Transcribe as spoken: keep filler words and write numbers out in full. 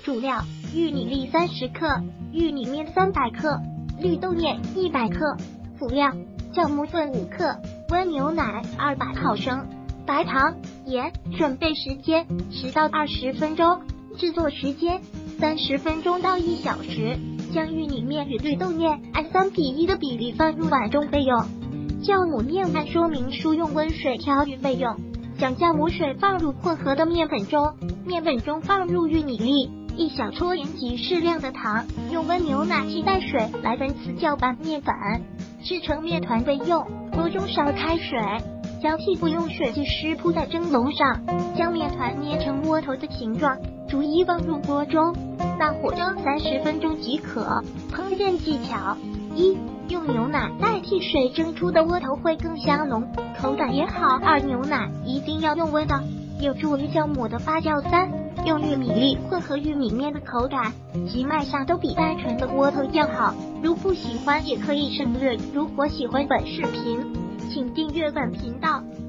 主料：玉米粒三十克，玉米面三百克，绿豆面一百克。辅料：酵母粉五克，温牛奶二百毫升，白糖、盐。准备时间十到二十分钟，制作时间三十分钟到一小时。将玉米面与绿豆面按三比一的比例放入碗中备用。酵母面按说明书用温水调匀备用。将酵母水放入混合的面粉中，面粉中放入玉米粒、一小撮盐及适量的糖，用温牛奶替代水来分次搅拌面粉，制成面团备用。锅中烧开水，将替补用水及湿铺在蒸笼上，将面团捏成窝头的形状，逐一放入锅中，大火蒸三十分钟即可。烹饪技巧：一、用牛奶代替水蒸出的窝头会更香浓，口感也好。二、牛奶一定要用温的，有助于酵母的发酵。三、用玉米粒混合玉米面的口感及卖相都比单纯的窝头要好。如不喜欢也可以省略。如果喜欢本视频，请订阅本频道，